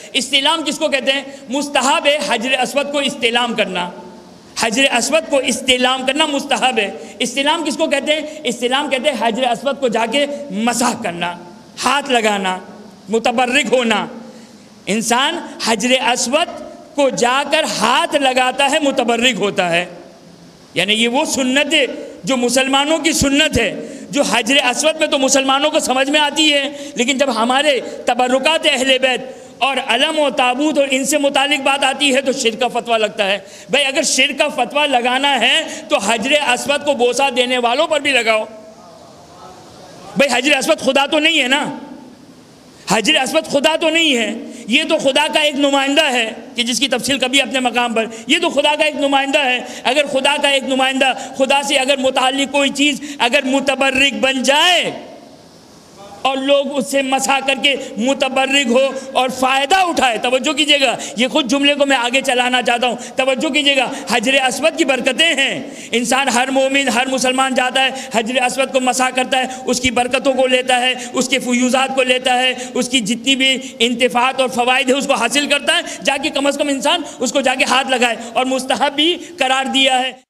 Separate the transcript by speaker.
Speaker 1: استلام کس کو کہتے ہیں؟ مستحب ہے حجر اسود کو استلام کرنا، حجر اسود کو استلام کرنا مستحب ہے۔ استلام کس کو کہتے ہیں؟ استلام کہتے ہیں حجر اسود کو جا کے مسح کرنا، ہاتھ لگانا، متبرک ہونا۔ انسان حجر اسود کو جا کر ہاتھ لگاتا ہے، متبرک ہوتا ہے۔ یعنی یہ وہ سنت ہے جو مسلمانوں کی سنت ہے، جو حجر اسود میں تو مسلمانوں کو سمجھ میں آتی ہے، لیکن جب ہمارے تبرکات اہل بیت اور علم و تابوت اور ان سے متعلق بات آتی ہے تو شرک کا فتویٰ لگتا ہے۔ بھائی اگر شرک کا فتویٰ لگانا ہے تو حجر اسود کو بوسہ دینے والوں پر بھی لگاؤ۔ بھائی حجر اسود خدا تو نہیں ہے نا، حجر اسود خدا تو نہیں ہے، یہ تو خدا کا ایک نمائندہ ہے کہ جس کی تفصیل کبھی اپنے مقام پر، یہ تو خدا کا ایک نمائندہ ہے۔ اگر خدا کا ایک نمائندہ خدا سے اگر متعلق کوئی چیز اگر متبرک بن جائے اور لوگ اس سے مسح کر کے متبرک ہو اور فائدہ اٹھائے، توجہ کیجئے گا، یہ خود جملے کو میں آگے چلانا چاہتا ہوں، توجہ کیجئے گا، حجر اسود کی برکتیں ہیں۔ انسان ہر مومن ہر مسلمان جاتا ہے حجر اسود کو مسح کرتا ہے، اس کی برکتوں کو لیتا ہے، اس کے فیوزات کو لیتا ہے، اس کی جتنی بھی انتفاعات اور فوائد ہے اس کو حاصل کرتا ہے، جا کے کم از کم انسان اس کو جا کے ہاتھ لگائے، اور مستحب بھی قرار دیا ہے۔